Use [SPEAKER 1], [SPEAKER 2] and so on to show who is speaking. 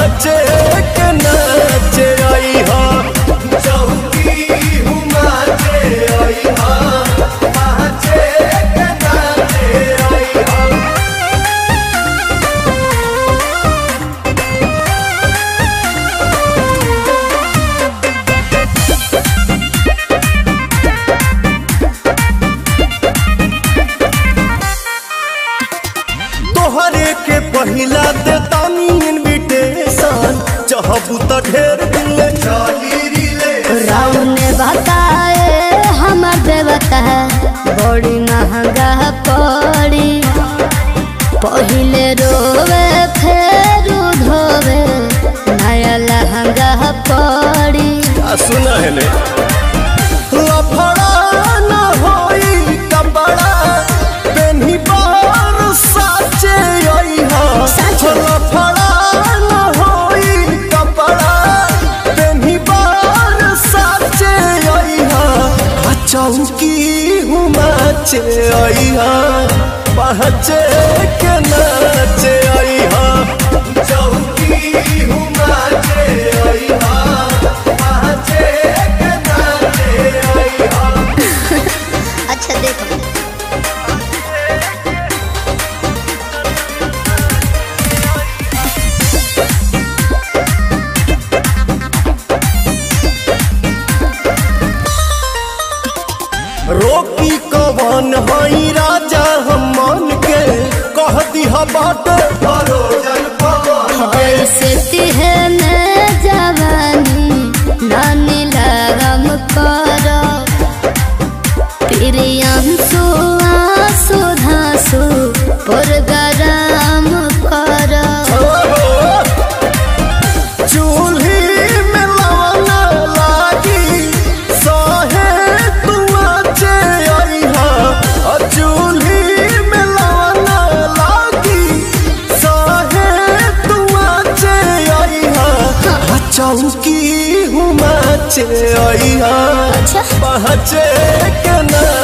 [SPEAKER 1] पहचे के नाचे आई हा चौकी हुमाचे आई हा पहचे के नाचे आई हा। तोहरे के पहिला देतानी इनविटेशन चाहबू त ढेर दिन ले चली रिले
[SPEAKER 2] राम ने बताए हमर देवता बड़ी महंगा पड़ी पहिले रोवे फिर धोवे नया लहंगा पड़ी।
[SPEAKER 1] सुना है ने लफड़ा न होई कपड़ा पेन्ही बार साचे आई हा लफड़ा न होई कपड़ा पेन्ही बार साचे आई हा चौकी हुमाचे आई हा पहचे के नाचे आई हा चौकी हुमाचे आई हा पहचे के नाचे आई हा।
[SPEAKER 2] अच्छा देखो
[SPEAKER 1] रोकी कवन हई राजा हम मन के कह दिहा बाट भरोजन पवन
[SPEAKER 2] ऐसे तिहने जवानी नानी लगम करो प्रियंसु आंसू धांसू पुरगराम करो।
[SPEAKER 1] चूल्ही में लवना लागी सहे तुआचे आई हा चूल्ही में लवना लागी सहे तुआचे आई हा चौकी हुमाचे आई हा
[SPEAKER 2] अच्छा
[SPEAKER 1] पहचे के ना